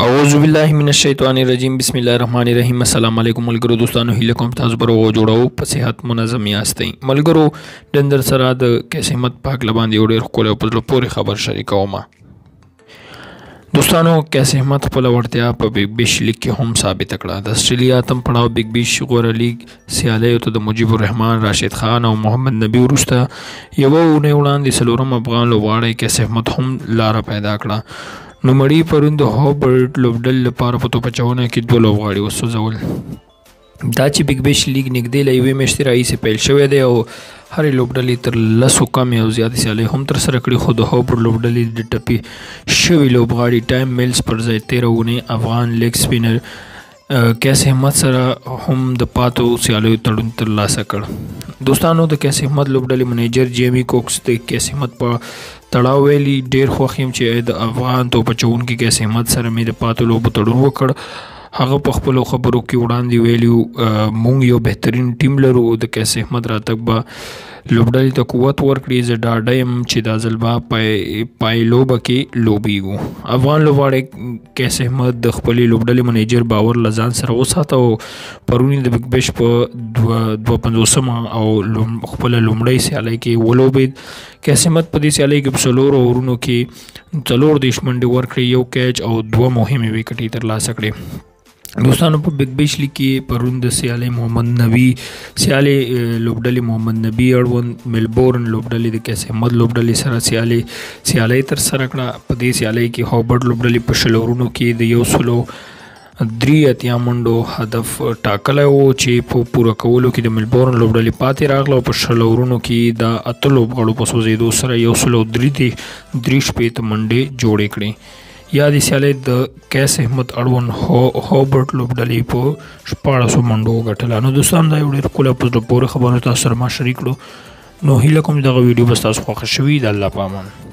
اعوذ بالله من الشیطان الرجیم بسم الله الرحمن الرحیم السلام علیکم ملګرو دوستانو هیله کوم تاسو به جوړو په صحت منظم یاستئ ملګرو دندر سره د قسمت پاک لباندې یو ډېر ښکلی او په زړه پورې خبر شریکوم دوستانو قسمت خپله وړتیا په بګ بیش لیګ کې هم ثابته کړه د اسټرالیا اتم پړاو بګ بیش غوره لیګ سیالیو ته د مجیب الرحمن راشد خان او محمد نبی وروسته یوه اونۍ وړاندې څلورم افغان لوبغاړی قسمت هم لاره پیدا کړه نو مړی پرون د هوبرټ لوبډل لپاره په توپ اچونه کې دوه لوبغاړي وسوځول دا چې بګ بیش لیګ نږدې له یوې میاشتې راهیسې پیل شوی دی او هرې لوبډلې تر لسو کمې او زیاتې سیالۍ هم ترسره کړي خو د هوبرټ لوبډلې د ټپي شوي لوبغاړي ټایم میلز پر ځای تېره اونۍ افغان لیګ سپینر کیس احمد سره هم د پاتو سیالیو تړون ترلاسه کړ دوستانو د کیس احمد لوبډلې منیجر جیمی کوکس د کیس احمد په تړاو ویلي ډېر خوښ یم چې د افغان توپ اچوونکي کیس احمد سره مې د پاتو لوبو تړون وکړ هغه په خپلو خبرو کې وړاندې ویلي موږ یو بهترین ټیم لرو د کیس احمد راتګ به لوبډلې ته قوت ورکړي زه ډاډه یم چې دا ځل به پای لوبه کې لوبیږو افغان لوبغاړی کیس احمد د خپلې لوبډلې منیجر باور له ځان سره وساته او پرون د بګ بیش په 52 او خپله لومړۍ سیالۍ کې ولوبېد کیس احمد په دې سیالۍ کې په څلورو اورونو کې 4 منډې ورکړې یو کیچ او 2 مهمې وکټې ترلاسه کړې دوستانو په بګ بیش لیګ کې پرون د سیالۍ محمد نبی لوبډلې محمد نبی اړوند ملبورن لوبډلې د کیس احمد لوبډلې سره سیالۍ ترسره کړه په دې سیالۍ کې هوبرټ لوبډلې په 100 اورونو کې د 103 منډو هدف ټاکلی و چې په پوره کولو کې د ملبورن لوبډلې پاتې راغله او په 100 اورونو کې د 8 لوبغاړو په سوځېدو سره 103 منډې جوړې کړې یا د سیالۍ د کیس احمد اړوند هوبرټ لوبډلې په 1400 منډو وګټله نو دوستان دا یو ډېر ښکلی په زړه پورې خبرو تاسو سره ما شریک کړو نو هیله کوم دغه ویډیو به ستاسو خوښه شوي د الله په امان